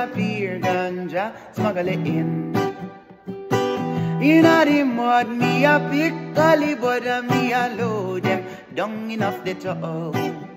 disappear, ganja smuggling. Inna the mud, me a pick gully, but me a load them down enough the toe.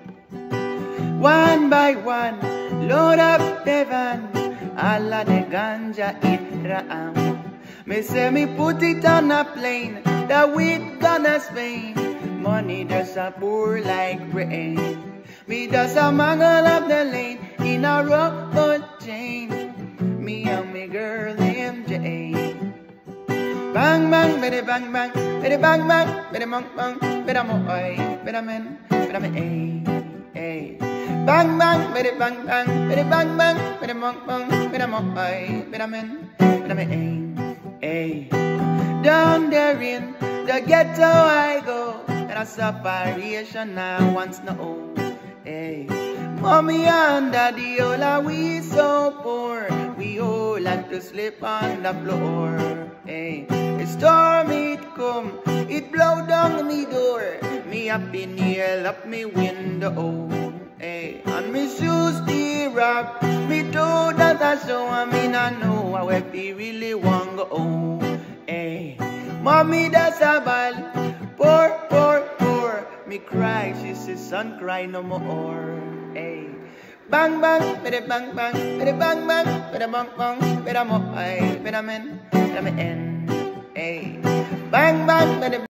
One by one, load up the van, all of the ganja it ram. Me say me put it on a plane, the weed gonna Spain. Money does a pour like rain. Me does a mangle up the lane in a rope chain. Me and me girl named Jane. Bang bang, biddy bang bang, biddy bang bang, biddy bang bang, biddy mo oi, biddy men, biddy me ay. Bang bang, biddy bang bang, biddy bang bang, biddy bang bang, biddy mo oi, biddy men, biddy me ay. Down there in the ghetto I go, and a separation I once know. Ay. Mommy and daddy, all are we so poor, we all had to sleep on the floor. Ay. A storm it come, it blow down me door, me up in here, up me window. Ay. And me shoes the rock, me toe that I show, I mean I know how if he really want go. Ay. Mommy that's a ball, poor, poor, poor. Me cry, she says son cry no more. Ay. Bang bang, biddy bang bang, biddy bang bang, biddy bang bang, biddy mo ay, biddy men, biddy me en. Ay. Bang bang, biddy